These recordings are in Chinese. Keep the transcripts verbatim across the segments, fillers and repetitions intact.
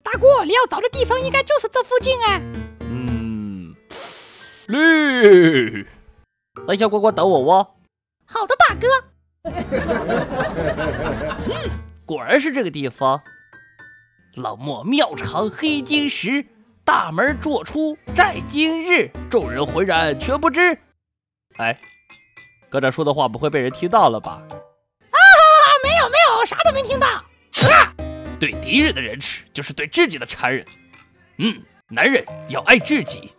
大哥，你要找的地方应该就是这附近啊。 嗯，绿。等一下，乖乖等我哦。 好的，大哥。 嗯，果然是这个地方。老莫庙场黑金石，大门坐出寨今日，众人浑然全不知。哎，刚才说的话不会被人听到了吧？ 啊，没有没有，啥都没听到。 啊，对敌人的仁慈就是对自己的残忍。嗯，男人要爱自己。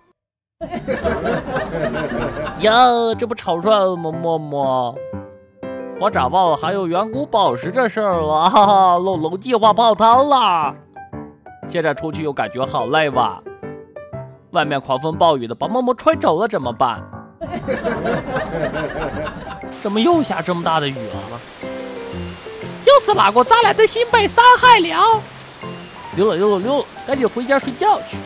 呀，这不吵出来了吗，默默？我咋忘了还有远古宝石这事儿了？哈哈，龙龙计划泡汤了。现在出去又感觉好累吧？外面狂风暴雨的，把默默吹走了怎么办？怎么又下这么大的雨了？ 又是哪个渣男的心被伤害了？ 溜了溜了溜了，赶紧回家睡觉去。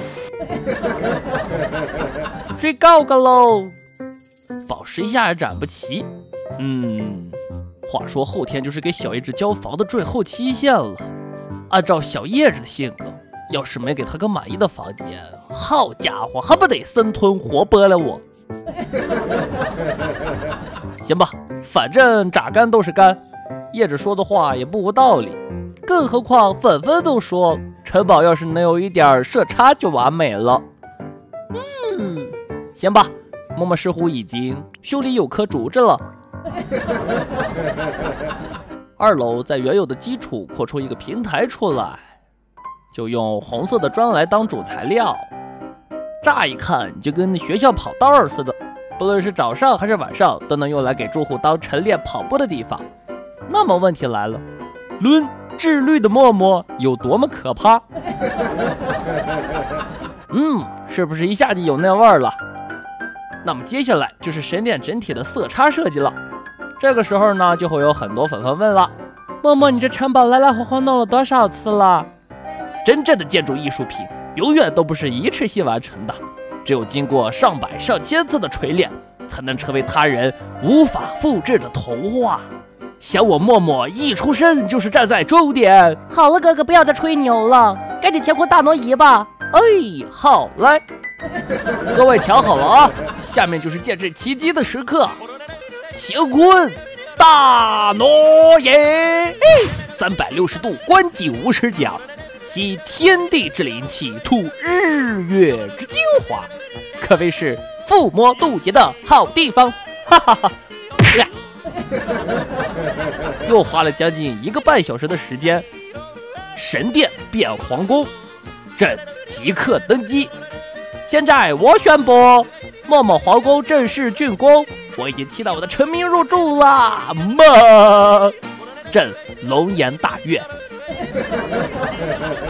睡觉个喽！宝石一下也攒不齐。嗯，话说后天就是给小叶子交房的最后期限了。按照小叶子的性格，要是没给他个满意的房间，好家伙，恨不得生吞活剥了我。行吧，反正咋干都是干。叶子说的话也不无道理，更何况粉粉都说城堡要是能有一点色差就完美了。嗯，行吧，默默似乎已经胸里有颗竹子了。二楼在原有的基础扩出一个平台出来，就用红色的砖来当主材料，乍一看就跟学校跑道似的，不论是早上还是晚上都能用来给住户当晨练跑步的地方。那么问题来了，论自律的默默有多么可怕？嗯，是不是一下就有那味儿了？那么接下来就是神殿整体的色差设计了。这个时候呢，就会有很多粉粉问了：默默，你这城堡来来回回弄了多少次了？真正的建筑艺术品永远都不是一次性完成的，只有经过上百上千次的锤炼，才能成为他人无法复制的童话。想我默默一出生就是站在终点。 好了，哥哥，不要再吹牛了，赶紧乾坤大挪移吧。 哎，好嘞，各位瞧好了啊，下面就是见证奇迹的时刻。乾坤大挪移，三百六十度观景无死角，吸天地之灵气，吐日月之精华，可谓是附魔渡劫的好地方。哈哈哈！又花了将近一个半小时的时间，神殿变皇宫，朕即刻登基。现在我宣布，默默皇宫正式竣工。我已经期待我的臣民入住啦！么，朕龙颜大悦。